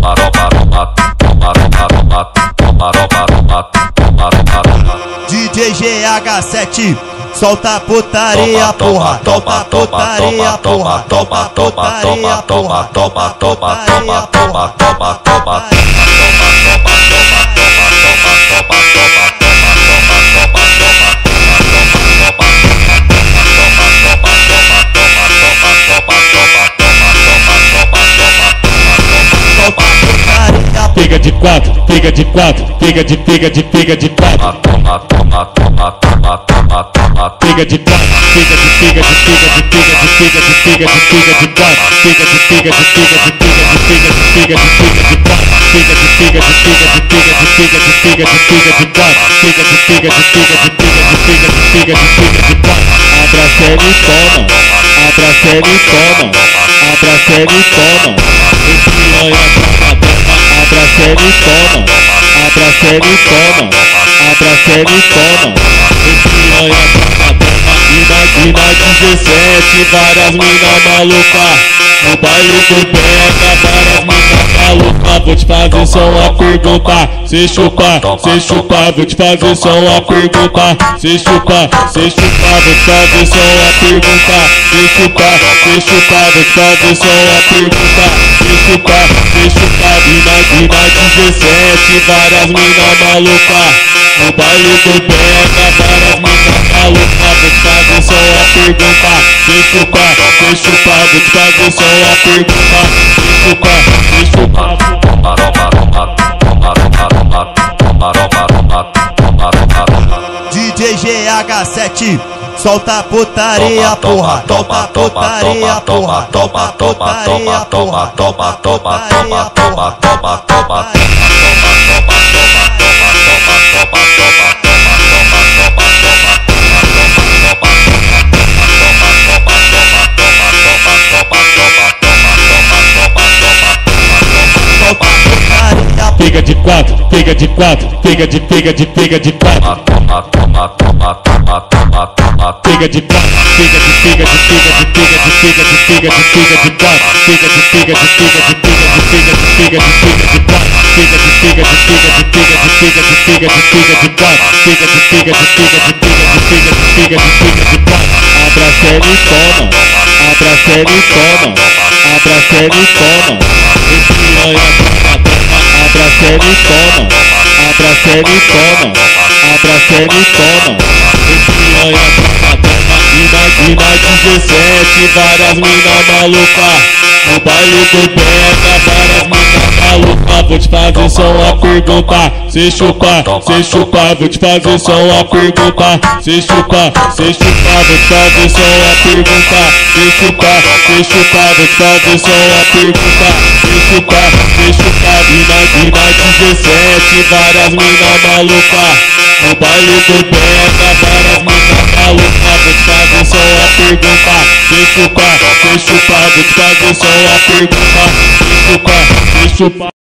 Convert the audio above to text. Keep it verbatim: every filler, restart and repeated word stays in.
D J G H sete, solta a putaria, porra, solta a putaria, porra, solta a putaria, porra, solta a putaria, porra, solta a putaria. Pega de quatro, pega de quatro, pega de pega de pega de quatro. Pega de quatro, pega de pega de pega de pega de pega de pega de pega de quatro. Pega de pega de pega de pega de pega de pega de pega de quatro. Pega de pega de pega de pega de pega de pega de pega de quatro. Pega de pega de pega de pega de pega de pega de pega de quatro. Abra a série e toma, abra a série e toma, abra a série e toma. Esse piranha abra a série e toma, abra a série e toma, abra a série e toma. Esse piranha toma, toma. E na dezessete, várias mina maluca. No baile do pega, várias mina maluca. Vou te fazer só uma pergunta. Cê chupa, cê chupa, vou te fazer só uma pergunta. Cê chupa, cê chupa, vou te fazer só uma pergunta. Cê chupa, cê chupa, vou te fazer só uma pergunta. Cê chupa, cê chupa, e na, e na dezessete, várias mina maluca. No baile do pega, várias mina maluca. Vou te fazer só uma pergunta. Cê chupa, cê chupa, vou te fazer só uma pergunta. Cê chupa, cê chupa. D J G H sete, solta a putaria, porra, solta a putaria, porra, solta a putaria, porra, solta a putaria, porra, solta a putaria. Pega de quatro, pega de quatro, pega de pega de pega de quatro. Pega de quatro, pega de pega de pega de pega de pega de pega de pega de quatro. Pega de pega de pega de pega de pega de pega de pega de quatro. Pega de pega de pega de pega de pega de pega de pega de quatro. Pega de pega de pega de pega de pega de pega de pega de quatro. Abra a série e toma, abra a série e toma, abra a série e toma. Esse piranha toma, toma. Abra a série e toma, abra a série e toma, abra a série e toma. Esse piranha toma, toma. E na, e na dezessete, várias mina maluca. No baile do pega, várias mina maluca. Vou te fazer só uma pergunta. Cê chupa, cê chupa, vou te fazer só uma pergunta. Cê chupa, cê chupa, vou te fazer só uma pergunta. Cê chupa, cê chupa, vou te fazer só uma pergunta. Cê chupa, cê chupa, e na, e na dezessete, várias mina maluca. No baile do pega, várias mina maluca. Vou te fazer só uma pergunta. Cê chupa, cê chupa, vou te fazer só uma pergunta. Cê chupa, cê chupa.